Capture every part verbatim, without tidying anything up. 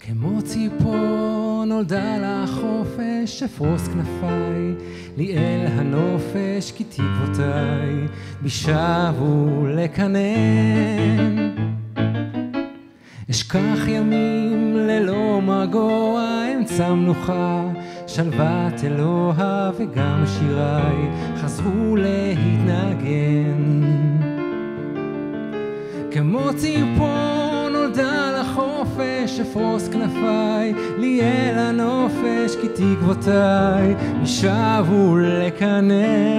כמו ציפור נולדה לחופש, אפרוס כנפיי, לי אל הנופש, כי תקוותיי בשבו לקנן. אשכח ימים ללא מרגוע, אמצע מנוחה, שלוות אלוה, וגם שיריי חזרו להתנגן. כמו ציפור נולדה לחופש, אפרוס כנפיי, לי אל הנופש, כי תקוותיי ישבו לקנן.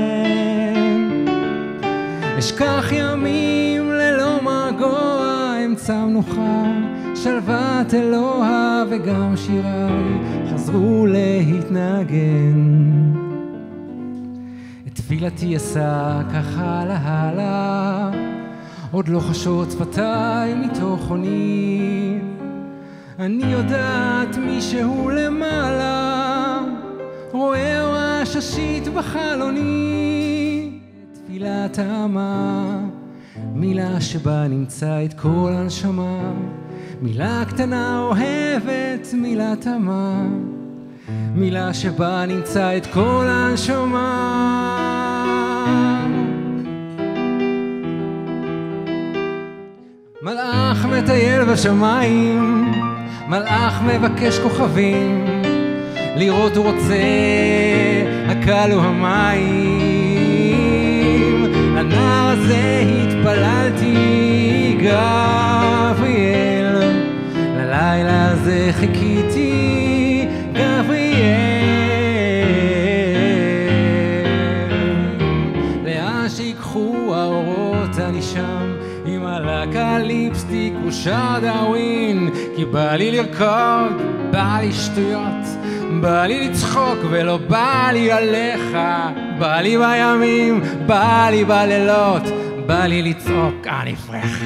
אשכח ימים ללא מרגוע, אמצע מנוחה, שלוות אלוה, וגם שיריי חזרו להתנגן. את תפילתי אשא ככה להלה, עוד לא חשות שפתיי מתוך עוני. אני יודעת מישהו למעלה, רואה רעש השיט בחלוני. תפילה טעמה, מילה שבה נמצא את כל הנשמה, מילה קטנה אוהבת, מילה טעמה, מילה שבה נמצא את כל הנשמה. מלאך מטייל בשמיים, מלאך מבקש כוכבים, לראות הוא רוצה, הקל הוא המים. לנער הזה התפללתי גבריאל, ללילה הזה חיכיתי גבריאל. לאן שיקחו האורות אני שם, עם הלקה ליפסטיק ושר דאווין, כי בא לי לרקוד, בא לי שטויות, בא לי לצחוק ולא בא לי עליך. בא לי בימים, בא לי בלילות, בא לי לצעוק אני פרח.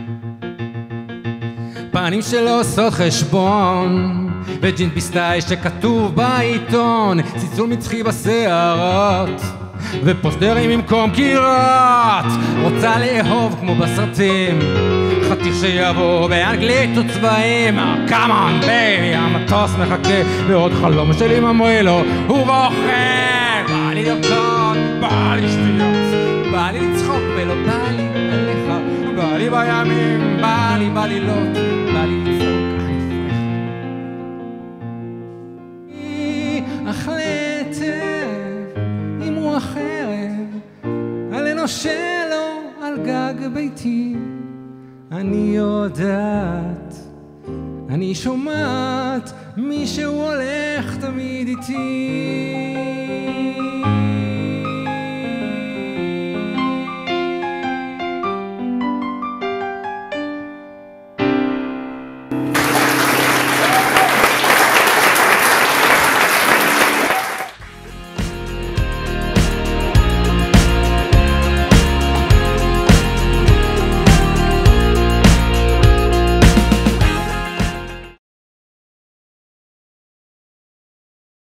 פנים שלא עושות חשבון, וג'ין פיסטאי שכתוב בעיתון, צלצול מצחי בשערות ופוסטרים במקום קירות. רוצה לאהוב כמו בסרטים, חתיך שיבוא באנגלית וצבעים. Come on baby, המטוס מחכה, ועוד חלום שלי ממריא לו הוא בוחר. בא לי לרקוד, בא לי שטויות, בא לי לצחוק ולא בא לי עליך. בא לי בימים, בא לי בלילות, בא לי לצחוק אני פרח. אך לטב עם רוח ערב, על אנושה לו על גג ביתי. אני יודעת, אני שומעת, מישהו הולך תמיד איתי.